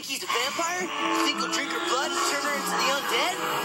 think he's a vampire? You think he'll drink her blood and turn her into the undead?